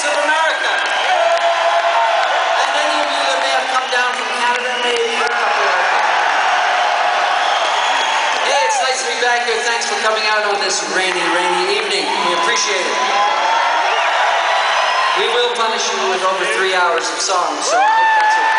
of America. And many of you that may have come down from Canada, maybe a couple of them. Hey, it's nice to be back here. Thanks for coming out on this rainy, rainy evening. We appreciate it. We will punish you with over 3 hours of songs, so I hope that's okay.